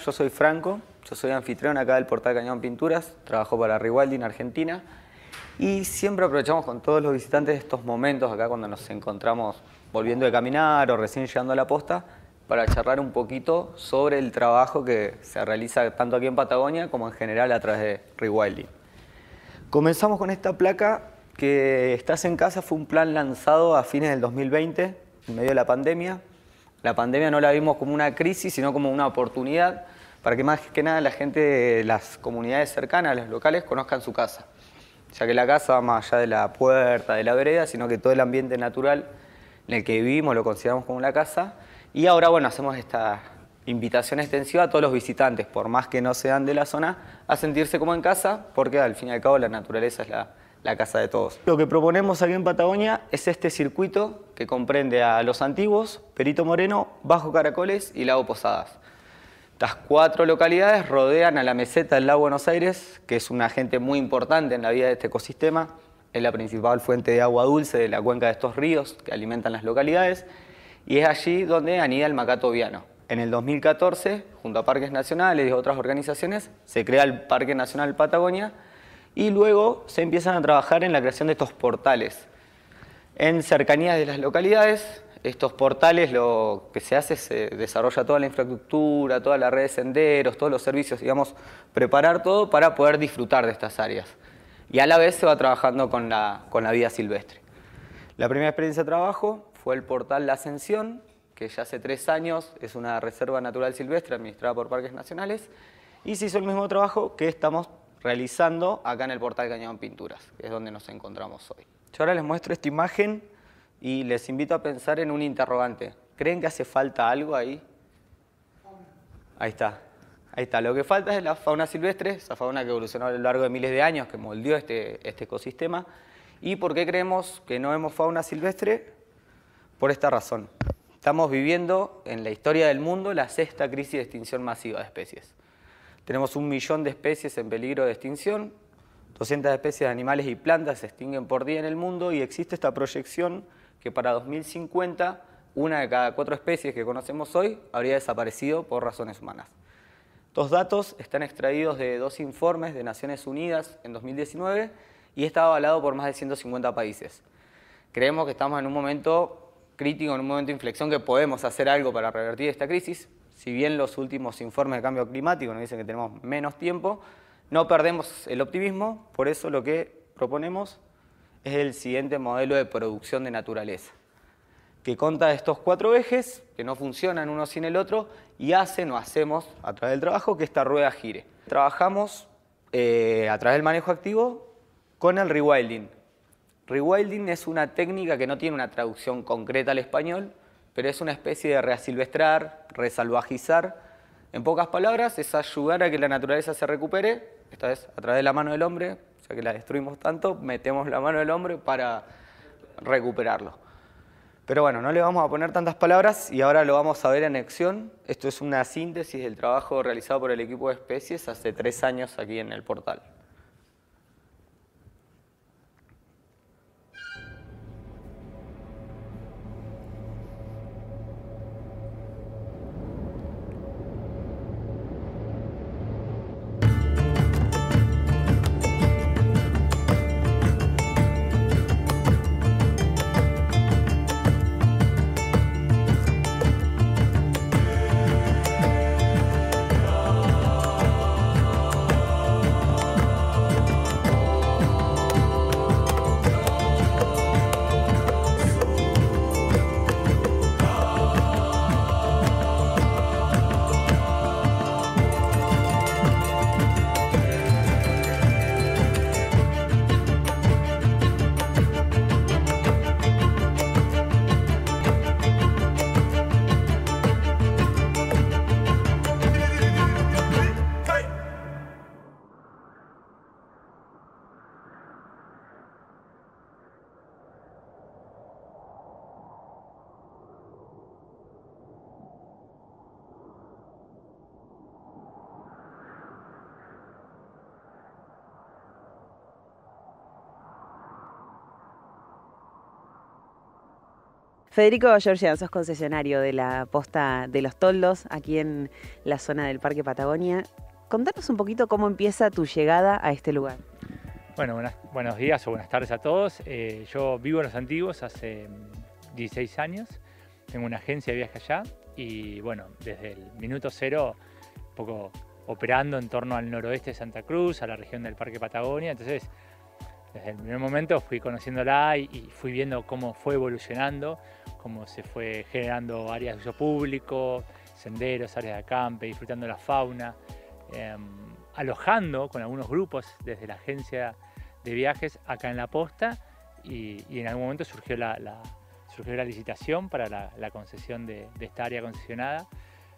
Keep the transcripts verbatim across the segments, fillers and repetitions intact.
yo soy Franco, yo soy anfitrión acá del Portal Cañón Pinturas, trabajo para Rewilding Argentina y siempre aprovechamos con todos los visitantes estos momentos acá cuando nos encontramos volviendo de caminar o recién llegando a la posta para charlar un poquito sobre el trabajo que se realiza tanto aquí en Patagonia como en general a través de Rewilding. Comenzamos con esta placa que Estás en Casa, fue un plan lanzado a fines del dos mil veinte, en medio de la pandemia. La pandemia no la vimos como una crisis, sino como una oportunidad para que más que nada la gente, las comunidades cercanas, los locales, conozcan su casa. Ya que la casa va más allá de la puerta, de la vereda, sino que todo el ambiente natural en el que vivimos lo consideramos como la casa. Y ahora, bueno, hacemos esta invitación extensiva a todos los visitantes, por más que no sean de la zona, a sentirse como en casa, porque al fin y al cabo la naturaleza es la, la casa de todos. Lo que proponemos aquí en Patagonia es este circuito que comprende a Los Antiguos, Perito Moreno, Bajo Caracoles y Lago Posadas. Estas cuatro localidades rodean a la meseta del Lago Buenos Aires, que es un agente muy importante en la vida de este ecosistema. Es la principal fuente de agua dulce de la cuenca de estos ríos que alimentan las localidades. Y es allí donde anida el macaco viano. En el dos mil catorce, junto a Parques Nacionales y otras organizaciones, se crea el Parque Nacional Patagonia y luego se empiezan a trabajar en la creación de estos portales. En cercanías de las localidades, estos portales lo que se hace es se desarrolla toda la infraestructura, toda la red de senderos, todos los servicios, digamos, preparar todo para poder disfrutar de estas áreas. Y a la vez se va trabajando con la, con la vida silvestre. La primera experiencia de trabajo fue el portal La Ascensión, que ya hace tres años es una reserva natural silvestre administrada por Parques Nacionales, y se hizo el mismo trabajo que estamos realizando acá en el Portal Cañón Pinturas, que es donde nos encontramos hoy. Yo ahora les muestro esta imagen y les invito a pensar en un interrogante. ¿Creen que hace falta algo ahí? Ahí está. Ahí está. Lo que falta es la fauna silvestre, esa fauna que evolucionó a lo largo de miles de años, que moldeó este, este ecosistema. ¿Y por qué creemos que no vemos fauna silvestre? Por esta razón. Estamos viviendo en la historia del mundo la sexta crisis de extinción masiva de especies. Tenemos un millón de especies en peligro de extinción, doscientas especies de animales y plantas se extinguen por día en el mundo y existe esta proyección que para dos mil cincuenta una de cada cuatro especies que conocemos hoy habría desaparecido por razones humanas. Estos datos están extraídos de dos informes de Naciones Unidas en dos mil diecinueve y está avalado por más de ciento cincuenta países. Creemos que estamos en un momento crítico, en un momento de inflexión que podemos hacer algo para revertir esta crisis. Si bien los últimos informes de cambio climático nos dicen que tenemos menos tiempo, no perdemos el optimismo, por eso lo que proponemos es el siguiente modelo de producción de naturaleza, que consta de estos cuatro ejes, que no funcionan uno sin el otro, y hacen o hacemos, a través del trabajo, que esta rueda gire. Trabajamos eh, a través del manejo activo con el rewilding. Rewilding es una técnica que no tiene una traducción concreta al español, pero es una especie de reasilvestrar, resalvajizar. En pocas palabras, es ayudar a que la naturaleza se recupere, esta vez a través de la mano del hombre, ya que la destruimos tanto, metemos la mano del hombre para recuperarlo. Pero bueno, no le vamos a poner tantas palabras y ahora lo vamos a ver en acción. Esto es una síntesis del trabajo realizado por el equipo de especies hace tres años aquí en el portal. Federico Georgian, sos concesionario de la posta de Los Toldos, aquí en la zona del Parque Patagonia. Contanos un poquito cómo empieza tu llegada a este lugar. Bueno, buenas, buenos días o buenas tardes a todos. Eh, yo vivo en Los Antiguos hace dieciséis años, tengo una agencia de viaje allá y bueno, desde el minuto cero, un poco operando en torno al noroeste de Santa Cruz, a la región del Parque Patagonia. Entonces, desde el primer momento fui conociéndola y, y fui viendo cómo fue evolucionando, cómo se fue generando áreas de uso público, senderos, áreas de acampe, disfrutando la fauna, eh, alojando con algunos grupos desde la agencia de viajes acá en la posta y, y en algún momento surgió la, la, surgió la licitación para la, la concesión de, de esta área concesionada.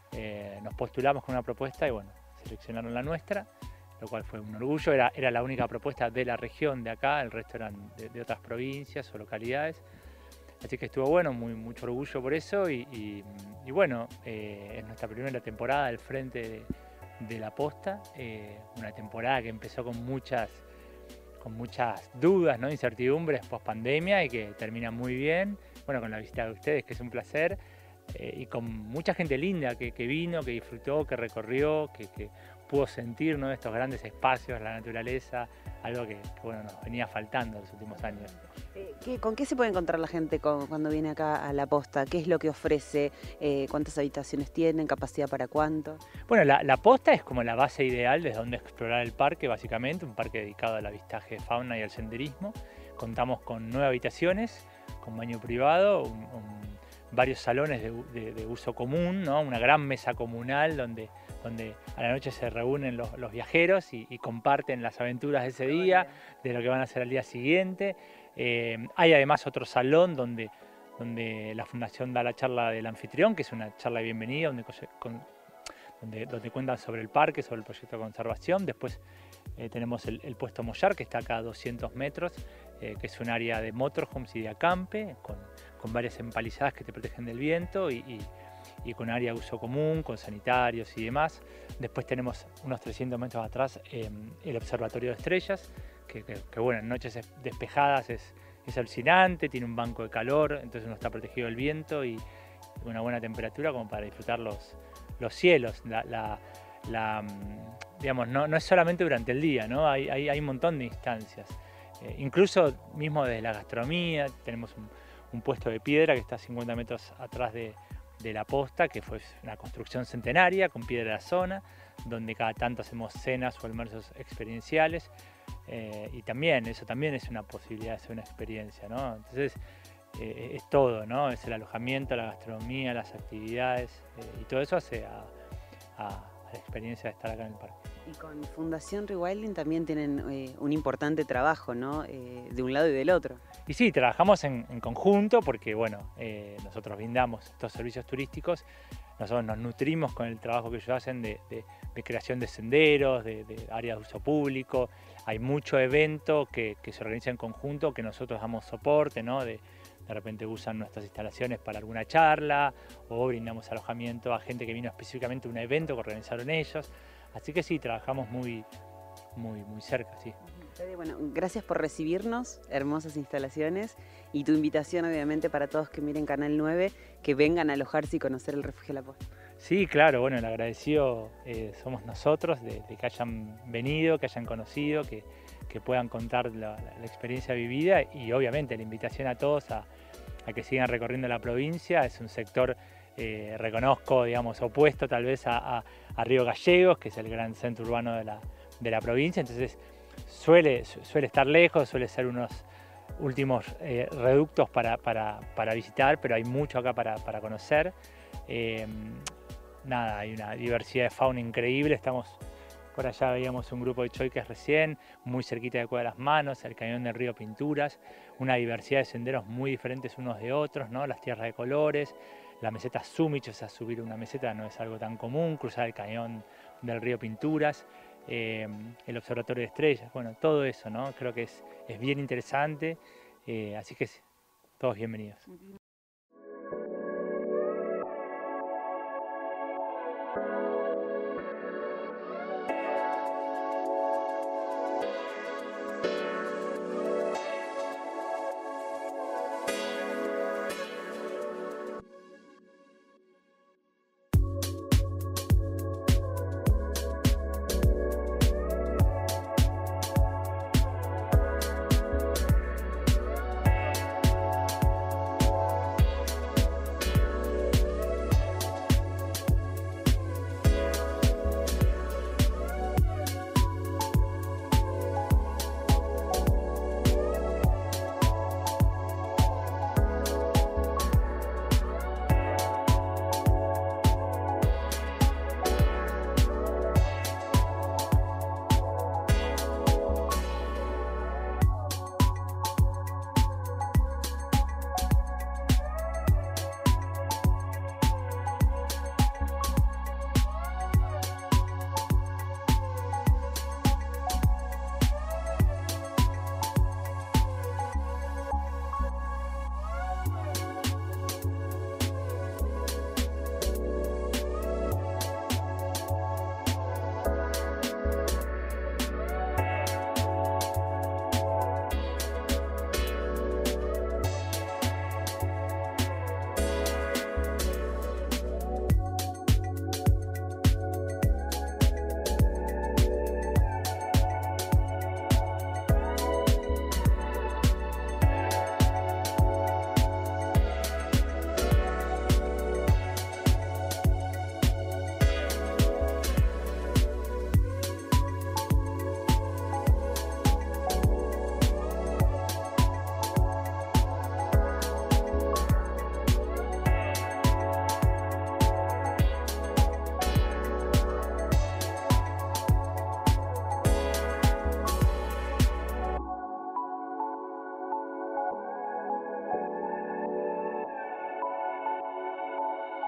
Eh, nos postulamos con una propuesta y bueno, seleccionaron la nuestra, lo cual fue un orgullo. Era, era la única propuesta de la región de acá, el resto eran de, de otras provincias o localidades. Así que estuvo bueno, muy, mucho orgullo por eso y, y, y bueno, eh, es nuestra primera temporada al frente de, de la posta, eh, una temporada que empezó con muchas, con muchas dudas, ¿no? Incertidumbres post pandemia y que termina muy bien, bueno, con la visita de ustedes, que es un placer, eh, y con mucha gente linda que, que vino, que disfrutó, que recorrió, que, que pudo sentir, ¿no? Estos grandes espacios, la naturaleza, algo que, que bueno, nos venía faltando en los últimos años. ¿Qué, ¿Con qué se puede encontrar la gente con, cuando viene acá a la posta? ¿Qué es lo que ofrece? Eh, ¿Cuántas habitaciones tienen? ¿Capacidad para cuánto? Bueno, la, la posta es como la base ideal desde donde explorar el parque, básicamente, un parque dedicado al avistaje de fauna y al senderismo. Contamos con nueve habitaciones, con baño privado, un, un, varios salones de, de, de uso común, ¿no? Una gran mesa comunal donde, donde a la noche se reúnen los, los viajeros y, y comparten las aventuras de ese día, de lo que van a hacer al día siguiente. Eh, hay además otro salón donde, donde la fundación da la charla del anfitrión, que es una charla de bienvenida, donde, con, donde, donde cuentan sobre el parque, sobre el proyecto de conservación. Después eh, tenemos el, el puesto Mollar, que está acá a doscientos metros, eh, que es un área de motorhomes y de acampe, con, con varias empalizadas que te protegen del viento y, y, y con área de uso común, con sanitarios y demás. Después tenemos unos trescientos metros atrás eh, el observatorio de estrellas, que, que, que bueno, en noches despejadas es, es alucinante, tiene un banco de calor, entonces uno está protegido del viento y una buena temperatura como para disfrutar los, los cielos. La, la, la, digamos, no, no es solamente durante el día, ¿no? Hay, hay, hay un montón de instancias. Eh, incluso mismo desde la gastronomía, tenemos un, un puesto de piedra que está a cincuenta metros atrás de, de la posta, que fue una construcción centenaria con piedra de la zona, donde cada tanto hacemos cenas o almuerzos experienciales. Eh, y también, eso también es una posibilidad de hacer una experiencia, ¿no? Entonces, eh, es todo, ¿no? Es el alojamiento, la gastronomía, las actividades, eh, y todo eso hace a, a, a la experiencia de estar acá en el parque. Y con Fundación Rewilding también tienen eh, un importante trabajo, ¿no? Eh, de un lado y del otro. Y sí, trabajamos en, en conjunto porque, bueno, eh, nosotros brindamos estos servicios turísticos, nosotros nos nutrimos con el trabajo que ellos hacen de, de, de creación de senderos, de, de áreas de uso público. Hay mucho evento que, que se organiza en conjunto, que nosotros damos soporte, ¿no? De, de repente usan nuestras instalaciones para alguna charla o brindamos alojamiento a gente que vino específicamente a un evento que organizaron ellos. Así que sí, trabajamos muy, muy, muy cerca, sí. Bueno, gracias por recibirnos, hermosas instalaciones y tu invitación obviamente para todos que miren Canal nueve, que vengan a alojarse y conocer el Refugio La Posta. Sí, claro, bueno, el agradecido eh, somos nosotros de, de que hayan venido, que hayan conocido, que, que puedan contar la, la, la experiencia vivida y obviamente la invitación a todos a, a que sigan recorriendo la provincia. Es un sector, eh, reconozco, digamos, opuesto tal vez a, a, a Río Gallegos, que es el gran centro urbano de la, de la provincia, entonces suele, suele estar lejos, suele ser unos últimos eh, reductos para, para, para visitar, pero hay mucho acá para, para conocer. Eh, nada, hay una diversidad de fauna increíble. Estamos por allá, veíamos un grupo de choiques recién, muy cerquita de Cueva de las Manos, el cañón del río Pinturas, una diversidad de senderos muy diferentes unos de otros, ¿no? Las tierras de colores, la meseta Súmich, o sea, subir una meseta no es algo tan común, cruzar el cañón del río Pinturas, eh, el observatorio de estrellas, bueno, todo eso, ¿no? Creo que es, es bien interesante, eh, así que todos bienvenidos.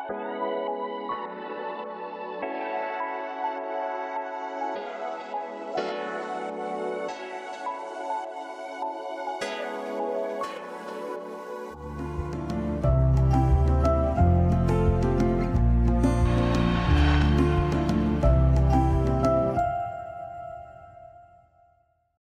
Chao.